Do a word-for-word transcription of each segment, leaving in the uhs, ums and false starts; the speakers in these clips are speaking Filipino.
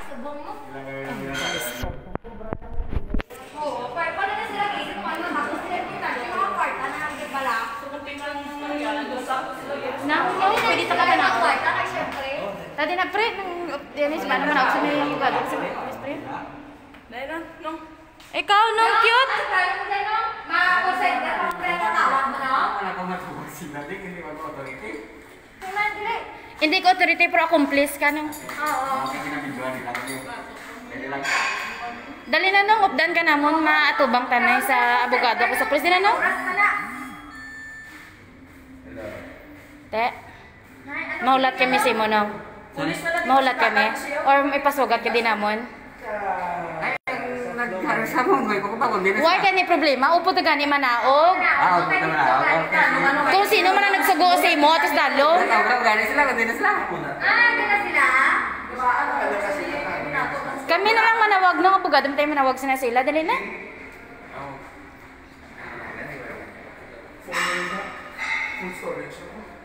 Subong mo. Oo, pero pala na sila kasi kung ano, tapos sila kita, yung mga kwarta na nandiyan pala. Nang, no, pwede sa kata na ako. Kwarta na, syempre. Tadi na, pre, nang, Dennis, paano man ako sa may yung gado sa Miss Pre? Dahil na, no? Ikaw, no, cute? Kaya mo tayo, no? Makakusenta kung pre na tawag mo, no? Wala ko matubag sinalik, hindi ko authority. Hindi ko authority, pero accomplice ka, no? Oo. Kasi kinabidyoan nila kami. Pwede lang. Dali na, no? Updan ka namon, maatubang tanay sa abogado ko sa president, no? Te, mahulat kami si mo, no? Mahulat kami? Or ipasugat ka din namon? Ay, nagkaroon sa mo, may kukupa din. Why ka ni problema? Upo to gani manaog? Ah, upo to manaog. Kung sino man ang nagsugo sa imo, tapos dalo? Nagkaroon gani sila, hindi na sila. Ah, hindi na sila? Kami na lang manawag no, abogado mo tayo manawag sila sila. Dali na. Full storage.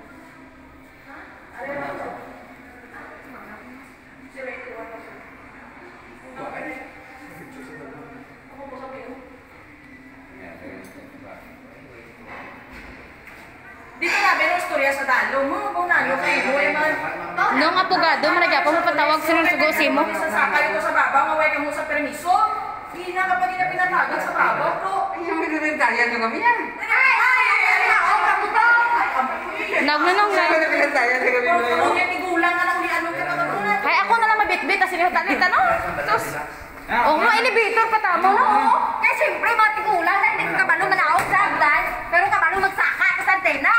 Dito na, pero istorya sa dalo mo. Kung nalo kayo, ay man. Nung abogado, maragya pa mo patawag sila ng sugo sa imo. Sasakay ito sa babaw, maway ka mo sa permiso. Hindi na kapag ina pinatagan sa babaw, bro. Ay, may rintayan nyo kami yan. Ay, ay, ay, ay, ako, kamuta. Nagnanong na. May rintayan nyo kami. Kung yung tigulang ka lang, di ano ka pagkakunan. Kaya ako na lang mabitbit, tapos sinihatan-hita no? Sus. Oo nga, elevator pa tama no? Kaya siyempre, mga tigulang na hindi ko kabalo manawag sa agdan, pero kabalo magsaka sa antena.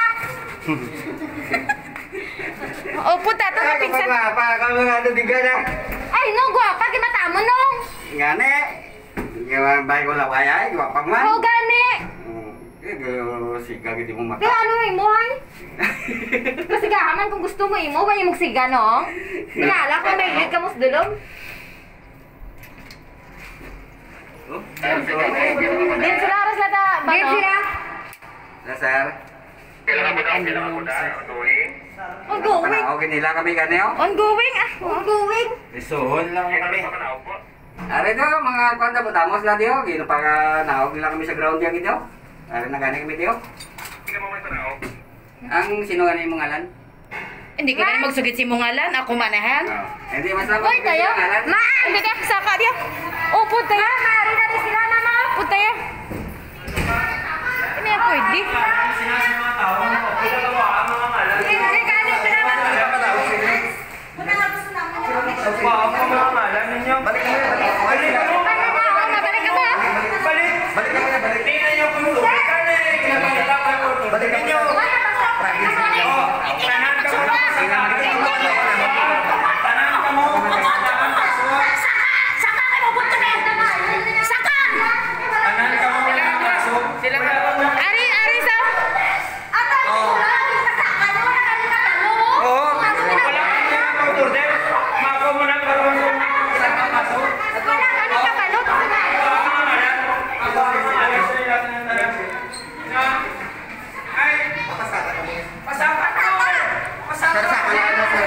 O, puta, ito na pinsan. Ay, pa, kami nga ito di gana. Ay, no, guwapa, kimata mo no? Gane. Gawa bahay ko laway ay, guwapang man. Oo, gani. Eh, gawa siga giti mo mata. Kaya ano imo, ay? Masigahaman kung gusto mo imo, ba yung magsiga, no? Pinala ko, may hit ka mo sa dulong. Din sila, aras na ta, ba no? Din sila. Sir. Ongoing. Panawagin nila kami gani oh. Ongoing, ah. Ongoing. Isuhon lang kami. Ari to, mga kwanta butamos lang diyo. Gino pa naog nila kami sa ground diyan gito. Ari na gani kami diyo. Ang sino gani mong ngalan? Hindi ka na magsugit si Mungalan, ako manahan. Oh. Hindi mas lang. Uy, tayo. Ma, hindi ka, saka diyo. Oh, puta ya. Maaari natin sila, mama. Puta ya. Ini ang pwede. Sinasi mga tao, pinagawa ang mga ngalan. Hindi ka, hindi ka naman. Muna nga gusto naman niya. Nagwa ang mga ngalan ninyo. Balik kami, balik. Balik kami. Mabalik ka ba? Balik! Balik kami, balik. Tingnan niyo kung lupit ka na eh. Kinakailangan ko. Balik kami. Ninyo. Tanan ka mo. Tanan ka mo. Saka kayo punta na yun. Saka! Tanan ka mo. Sila ka mo. Ari, Ari sa... Ata, wala kang kasaka. Wala kang kasaka. Oo. Wala ka niya ang order. Mako mo na karoon sa isang kaso. Wala kang kabalot. Ay, pasaka ka. Pasaka ka. Sir, sa kanila sir.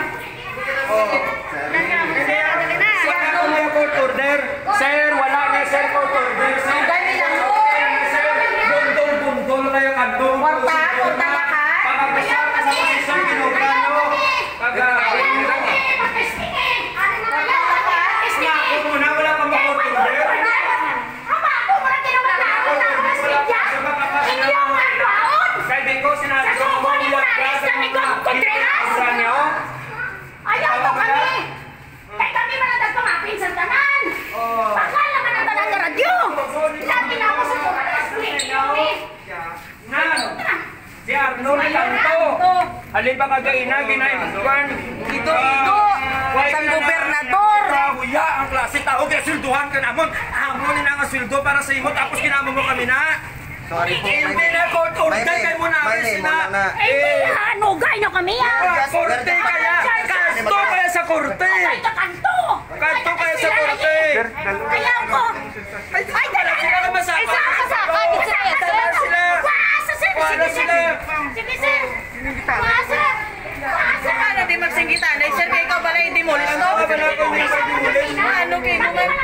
Wala ko may court order. Sir, wala na sir court order. Sir, sir, bundol-bundol kayo kandong. Punta, punta na ka. Pagkakasal ka sa isang kinugrano. Pagkakasal ka. Ako muna, wala pa mo court order. Kaya di ko sinabi ko mo ulat ka sa mga kinugrano niyo. Ayaw mo kami! Kaya kami manatag pa mga pinsan tanan! Bakal naman ang tanan na radyo! Lagi na ako sa mga Nan, si Arnold Tanto. Alin ba kagaina, ginaibukan? Ito, ito. Isang gobernador. Huya, ang klase tao, kaya silduhan ka namon. Amon na nga sildo para sa imo, tapos kinamo mo kami na. Sorry po. Hindi na court order kay mo na aris na. Eh, hanugay na kami ah! Korte kaya, kanto kaya sa korte. Ay, kakanto! Kanto kaya sa korte. Ayaw ko! Ay, dala! Sila ka masama. Ay, saka ka saka! Wala sila. Wasa, sir! Wala Sige, sila. sir! Sige, sir! Wasa! Wasa! Sana di magsinggitan. Ay, sir, kaya ikaw pala hindi mo. Wala ko Ano kayo mo man?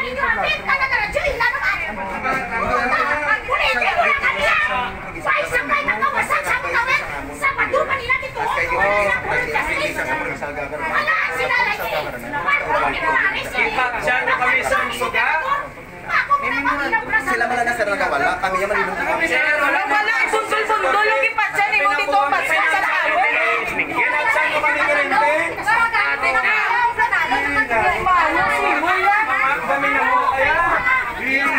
Siya na kami sa suga. Sila man na sa nagawala, kami yung malulunod. Sir, wala Wala, isusul-sundo yung ipatsan eh mo dito patsan sa tao. Ginagsan mo kami karente. Kami na mo kaya.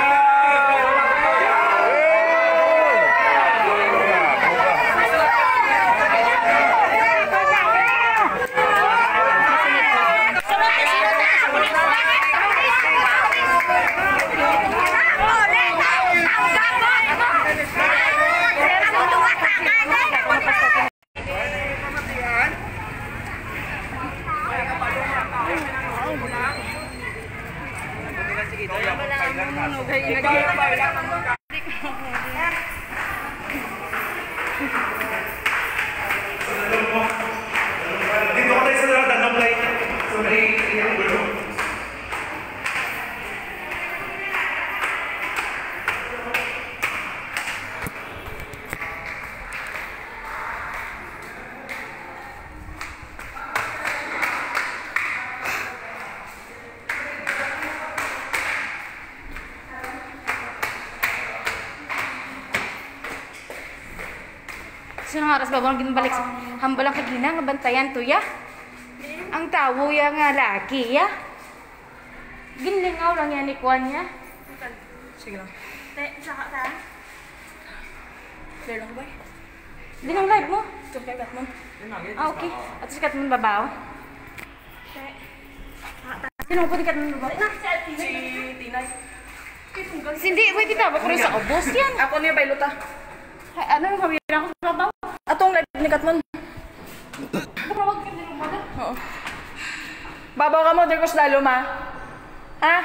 Dito ko tayo sa daratan ng light. So, naiiyak ko yun. Sino nga aras babang ginbalik sa hambalang kagina nga bantayan to ya? Ang tawo ya nga laki ya? Ginlingaw lang yan ni Kwan ya? Sige lang. Te, saka ta? Clear lang ba? Di nang live mo? Ito kayo gat mo. Ah, okay. At sikat mo babaw? Sino po di kat mo babaw? Si Tinay. Hindi, wait, titawa ko rin sa obos yan. Ako niya bayluta. Ay, ano yung kamera ko sa babaw? Atong live ni Katmon. Bumawag ka din umaga. Oo. Babaw ka mo, Dirkos lalo ma. Ha?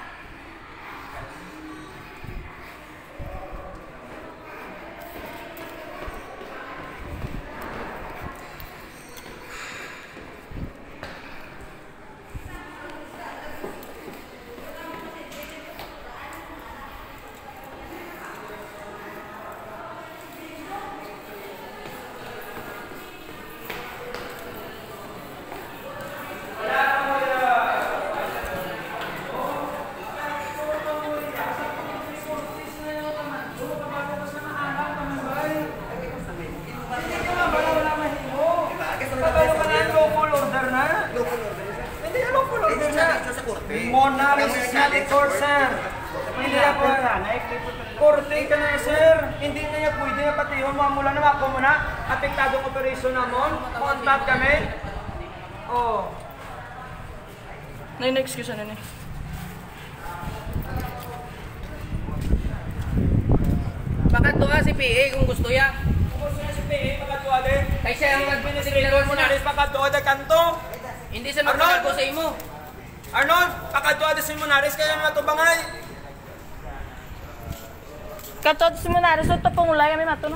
Monaris na record, sir. Hindi na po. Korte ka na, sir. Hindi na niya pwede na pati yun. Mula na ako muna. Apektadong operasyon namon. Contact kami. Oh. Na yung excuse ano ni? Pakatuwa si P A kung gusto ya. Kung gusto niya si P A, pagkatuwa din. Kay siya ang Administrator Monaris, pagkatuwa din kanto. Hindi siya magkakalbo sa imo. Arnold, pagkatuwa din si Monaris, kaya naman ito bangay. Katot si Monaris, ito pangulay kami mato no?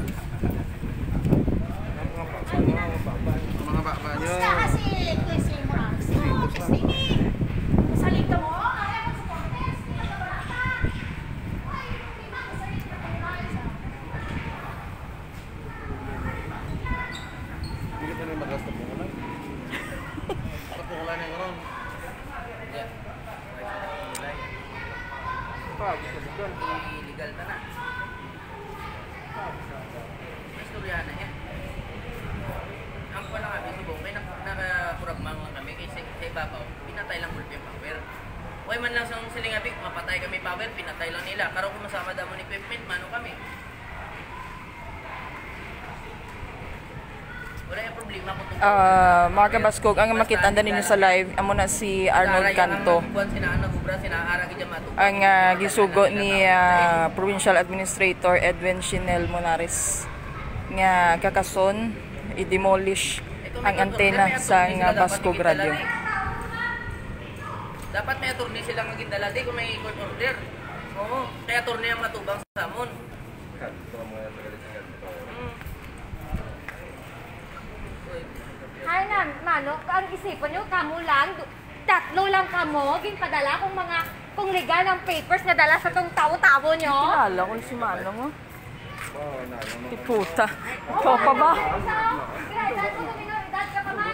Mga baba nyo. Basta kasi kasi mo kasi kasi ni salita mo ay mo sa contest ni barata ay hindi na salita mo na isa Hindi ka rin mag-rasta po lang. Ako wala na yung Illegal na na. Istorya na yan. Ang pala kami, subong, may nakakuragma nga kami kasi sa ibabaw, pinatay lang multi power. Huwag man lang sa silingabik, mapatay kami power, pinatay lang nila. Karo kung masama daw ni equipment, mano kami. Wala yung problema kung tungkol. Ah, mga kabaskog, ang makita ninyo sa live, amo na si Arnold Canto. Ang uh, gisugo ni uh, Provincial Administrator Edwin Chinel Monares nga kakason i-demolish ang antena sa uh, Baskog Radio. Dapat may attorney silang maging dala di kung may court order. Oo, kaya attorney ang matubang sa amon. Hay na, mano, ang isipan nyo, kamo lang, tatlo lang kamo, ginpadala kung mga kung legal ng papers na dala sa tong tawo-tawo nyo. Kilala ko si Manong mo. Di puta. Ikaw pa ba? Edad ko minoridad ka pa man.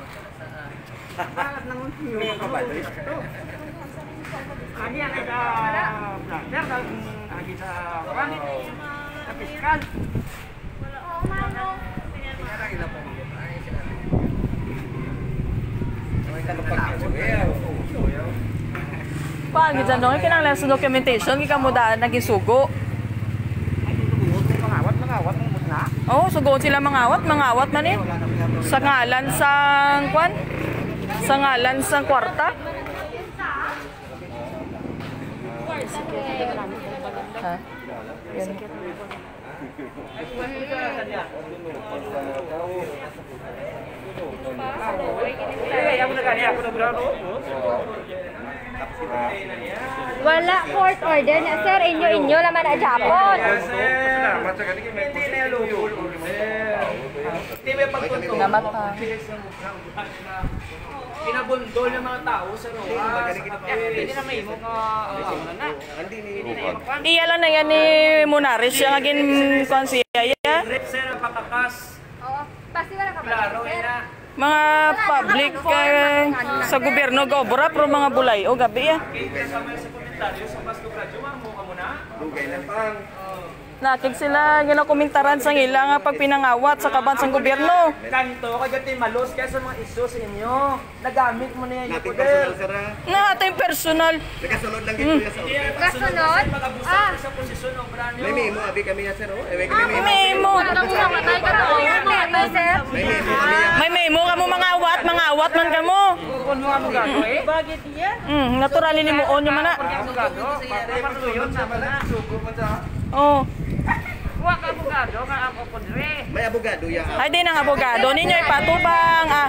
Agi ang sa brother, agi sa kwan, sa piskal. Oo, Manong. Paano gid dyan doon? Kinanglan sa documentation, ikaw mo daan naging sugo. Mangawat, mangawat, mangawat na. Oo, oh, sugoon sila mangawat, mangawat man eh. Sa ngalan sang kwan? Sa ngalan sang kwarta. Ha? Yan. Ako na gani, ako na bravo. Wala court order na, sir. Inyo-inyo naman na Japon. Hindi na yung lubul. Hindi ba pagtuntong? Namata. Pinabundol ng mga tao sa luwas. Hindi na may mo nga na. Iya lang na yan ni Munaris. Siya nga gin kwan siya. Yeah. Sir, ang patakas. Oo. Pasti wala ka ba, Klaro, sir? ina. Mga public uh, sa gobyerno gobra pro mga bulay o gabi ya. Kita sa mga sa komentaryo sa Pasko Radyo, mo ka muna. Dugay na pang. Nakig sila ginakomentaran sa ila nga pag pinangawat sa kabansang gobyerno. Kanto, kagati malos kaya sa mga isyo sa inyo. Nagamit mo na yan yung poder. Na atay personal. Nakasunod lang gito ya sa office. Kasunod? Ah. Sa posisyon ng branyo. May memo, abi kami ya sir. Oh. Ewe Ah, kami May memo. Wala mo namatay ka na. Memo, sir. May memo kami ya. May memo kamo mga awat, mga awat man kamo. Kung mo mo gago eh. Bakit iya? Mm, naturalin ni mo on man na. Mo gago. Pati patuyon sa mga sugo pa sa. Oh. Wa ka mo gago nga ako podre. May abogado ya. Ay din ang abogado ninyo ipatubang ah.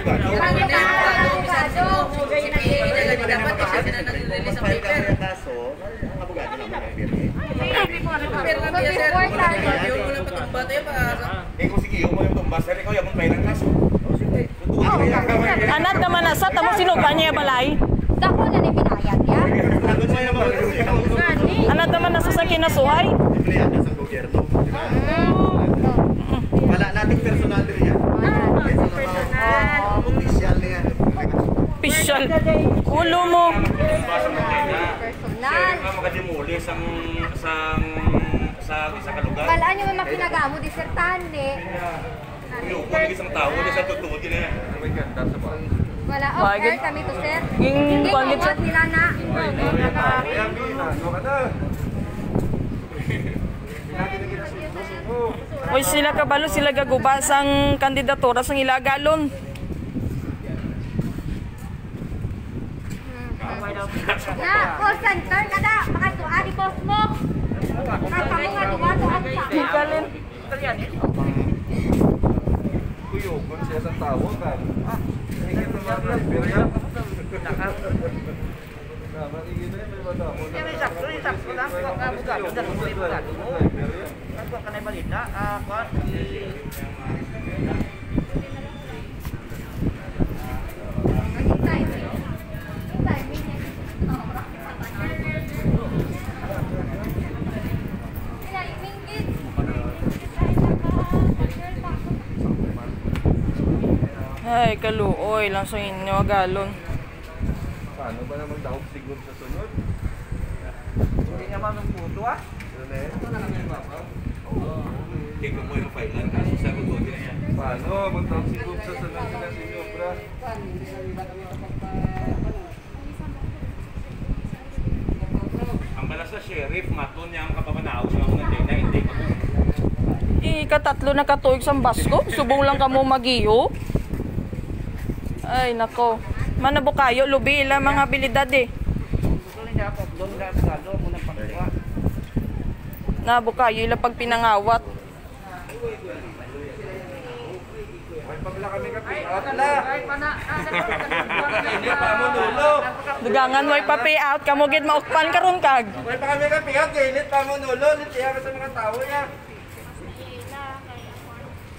File kami ng kaso, ang abogado naman ang birni. Eh kung sige, yung mga tumbas, sir, ikaw yung file ng kaso. Anak naman nasa tamo sinuga niya balay. Dako na ni pinayag ya. Nandun mo yung mga Anak naman nasa sa kinasuhay. empleyado sa gobyerno. Wala nating personal din yan. Personal. Official niya. Official. Ulo mo. Personal. Makadimuli sang sang sa isang kalugar. Balaan nyo may pinagamo di sir Tane. Yung kung isang tao na sa totoo din eh. Wala Wag- offer kami to sir. Ging Hindi kwan gid mawat nila na. Oy sila kabalo sila gagubas ang kandidatura sang ilagalon. Na, call center kada makatuwa di boss mo. Kaya mo nga duwa to ang sa. Hikalin. Kuyugon siya sa tao kan. Ah, higit na ba driver ya? Yan sakto, sakto lang ko ang abogado dal mo abogado mo. Ako kanay balita, ah, kwan. Ay kaluoy lang sa inyo galon. Paano ba naman daw siguro sa sunod? Hindi nga man ng puto ah. Hindi ko mo yung file lang kaso sa totoo din yan. Paano? Magtawag siguro sa sunod na si Nyobra. Ang bala sa sheriff, maton niya ang kapamanao siya ako na na hindi ko. Ikatatlo na katuig sa basko, subong lang kamo magiyo. Ay nako. Manabo kayo lubi ila mga abilidad eh. Gusto niya ako doon ga abogado mo nang pagkuha. Nabo kayo ila pag pinangawat. Pagla kami kapi. Ay pana. Hindi pa mo nulo. Dugangan mo ipa-pay out kamo gid maukpan karon kag. May pa kami kapi. Galit pa mo nulo. Litiya sa mga tao niya.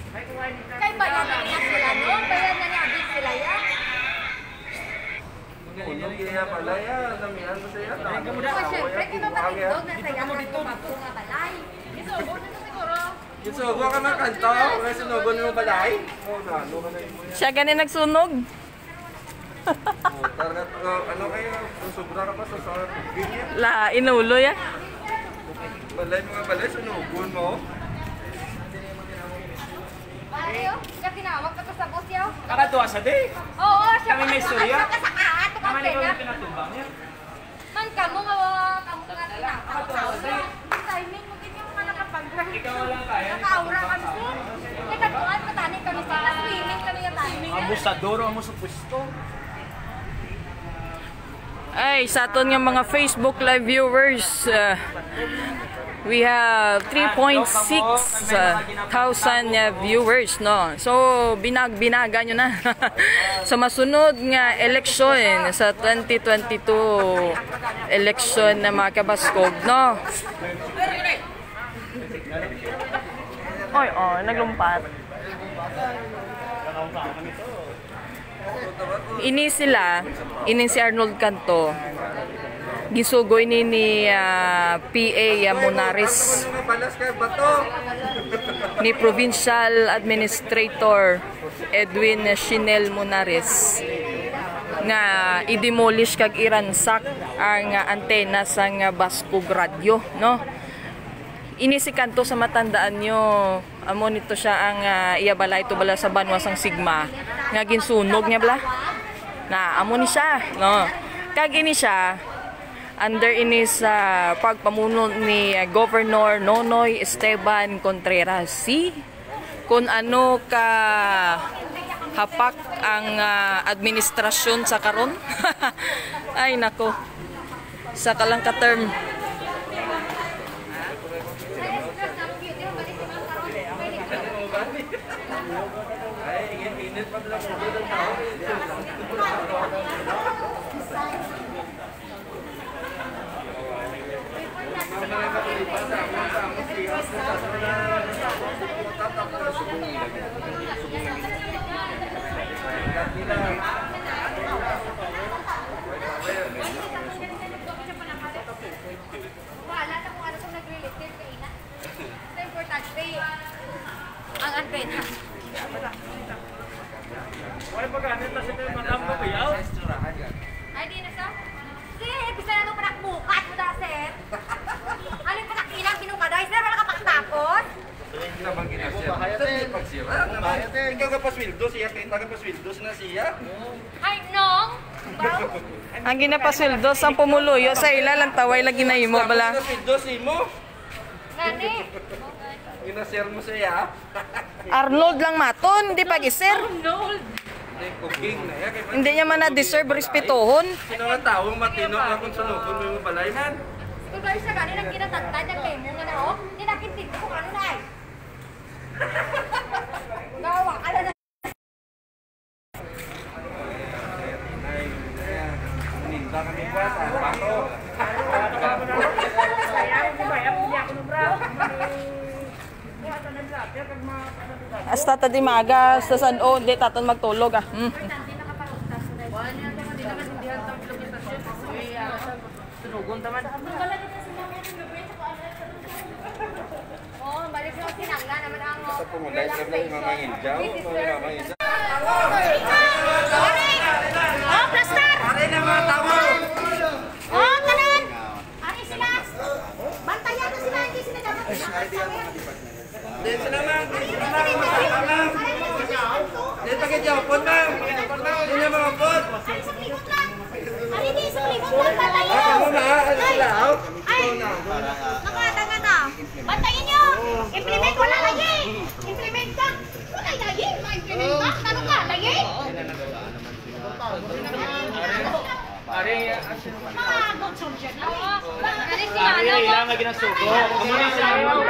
Kay bayan na niya sila no? Bayan na niya abis sila ya. Sunog kaya pala yan. Namihan mo siya. Oh, syempre, kung napatindog na saya sa tumakbo nga balay. Isubo na siguro. Isugo ka man kanto. Kaya sinugon mo balay. Oo, nalo ka na yun mo yan. Siya ganin nagsunog. Oh, target, uh, ano kayo? Kung sobra ka pa sa sa tubig niya. La, inulo ya. Balay mga balay, sunugon mo. Ayaw, siya tinawag ka to sa boss yaw. Kakatuwa sa day. Oo, siya Kami may istorya. Siya kasakaat, Naman ikaw niya. yung pinatumbang niya. Man, kamo nga, kamo nga tinawag. Timing mo, ganyan mo nga nakapag-drive. Ikaw walang kaya. Naka-aura kami sir. Nagkatuan, matani kami sa swimming kami yung timing. Abusador, amo sa pwesto. Ay, sa aton nga mga Facebook live viewers, uh, we have three point six uh, thousand uh, viewers, no? So, binag-binaga nyo na. Sa masunod nga eleksyon, sa twenty twenty-two election na mga kabaskog, no? Oy, oh, naglumpat. Ini sila, ini si Arnold Canto. Gisugoy ni ni uh, P A Monares Balas ka, bato. ni Provincial Administrator Edwin Chinel Monares nga i-demolish kag iransak ang uh, antena sa uh, Baskog Radio, no? Ini si Canto sa matandaan nyo, amo nito siya ang uh, iyabalay to bala sa Banwasang Sigma nga ginsunog niya bala na amo ni siya, no? Kag ini siya under ini sa pagpamuno ni uh, Governor Nonoy Esteban Contreras. Si kung ano ka hapak ang uh, administrasyon sa karon. Ay nako, sa kalang ka term. Wala na kung ano kung nag-relative kay ina. Ito importante. Ang antena. Wala pa ganit na siya yung madam ko bayaw. Ay, di na sa? Sir, bisa na nung panakbukat mo na, sir. Ano yung panakilang pinukaday, sir? Wala ka pakatapos? Hindi naman ginasira. Pagsira naman. Ikaw ka paswildo siya, kita ka paswildo na siya. Ay, nong? Baw? Ang ginapasweldo sa pumuluyo sa ila lang taway lagi na imo bala. Paswildo si mo. Nani? Ginasir mo siya. Arnold lang maton, di pag-isir. Hindi, cooking na yan. Kaya Hindi niya man na-deserve respetuhon. sino nga taong matino ka kung sunukon mo yung balay man? Kung gano'n siya ganin ang kinatantad ng kay mo nga na, oh, hindi nakintinto kung ano na eh. Gawa, ala na. Ninda kami buat, bato. Hasta tadi maga sa San O, di taton magtulog ah. Hmm. Sunugon taman. Oh, balik sa sinangga naman ang Sa pumulay sa lang mga injaw, mga mga injaw. Oh, plaster! Pare na mga tawo! Oh, kanan! Ari sila! Bantayan na sila, hindi sila dapat Din sila ma'am, din sila ma'am, masama ma'am. Din pa kayo, upon ma'am. Din na mga upon. Ari sa likod lang! Ari di sa likod lang, bantayan! Ako mo na, ano sila, oh? Ay! Nakata na! Bantayan nyo! Implement wala lagi! Implement ka! Wala lagi! Ma-implement ka! Ano ka? Lagi? Ari, Mga good soldier na. Ari si ari Ano? ilang lagi ng sugo. Amo na sila yung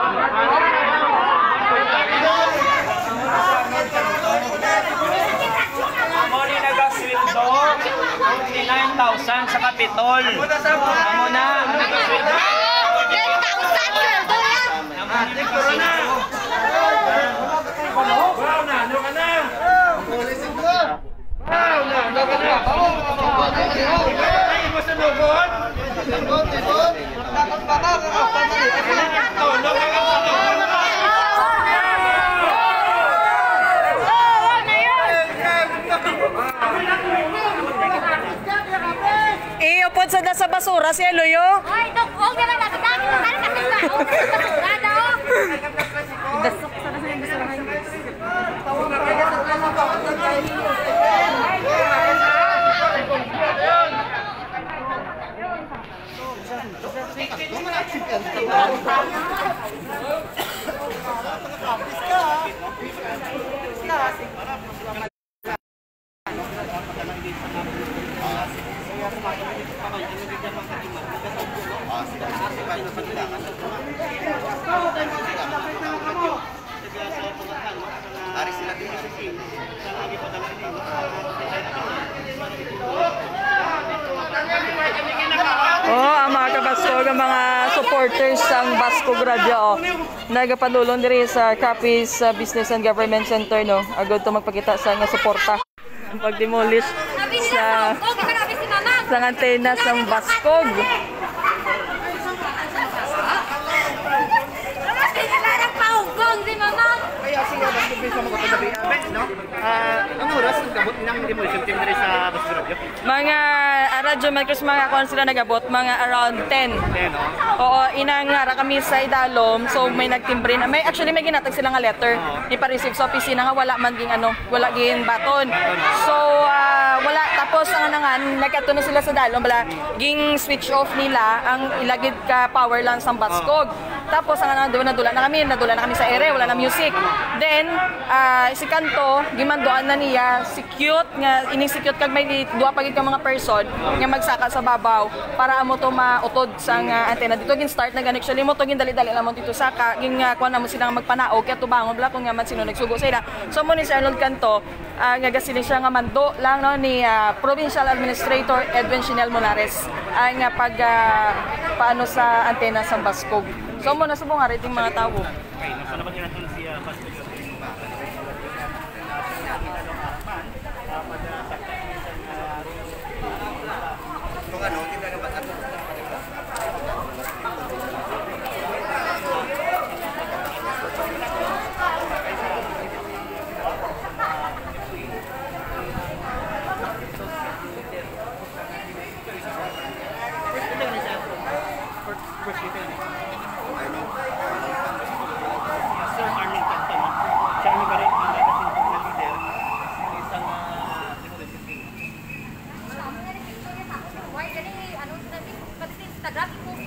Amo ni nagasweldo twenty-nine thousand sa Kapitol. Amo na nagasweldo. ten thousand sweldo yan! Ate, corona! Wow, na, ano ka na? Iupod sa sa basura si Eloyo. Ay, dok, huwag na lang nasa dami. Ano kasi ba? Huwag na sa basura daw. Dasok sa nasa yung basurahan. Oh, ang mga kabaskog, ang mga supporters ng Baskog Radio, oh. Nagapadulong diri sa Capiz uh, Business and Government Center, no. Agad to magpakita sa nga suporta. Ang pag-demolish sa sa antena ng Baskog. Kaya siya basta bisa mo ko tabi abe no. Ah, ang oras ng gabot nang demolition team diri sa Baskog Radio. Mga uh, radyo makers, mga kon sila nagabot, mga around ten. ten no. Oo, inangara kami sa Idalom, so may nagtimbre na. May actually may ginatag sila nga letter. Ipa-receive sa opisina nga wala man ging ano, wala ging baton. So uh, wala, tapos ang nangan nagkatuno sila sa Idalom, bala ging switch off nila ang ilagid ka power lang sa Baskog. Tapos ang nandoon nadula na kami, nadula na kami sa ere, wala na music. Then uh, si Kanto gimandoan na niya si cute nga ining si cute kag may duha pagid ka mga person nga magsaka sa babaw para amo to mautod sa nga antena dito gin start na gani actually mo to gin dali-dali lamon dito saka gin nga kuan namo sila nga magpanaog kaya tubangon bla kung nga man sino nagsugo sa ila. So mo ni si Arnold Kanto uh, nga gasilin siya nga mando lang no ni uh, Provincial Administrator Edwin Chinel Monares ang uh, pag uh, paano sa antena sa Baskog. So mo na subong nga rating mga tao. Okay, nasa naman natin si Baskog. Kung ano, kita na batas. Sir Arnold Kanto, no? Siya ang nagkaroon ng dating na leader ng isang demolition team. Why gani ano sa Instagram post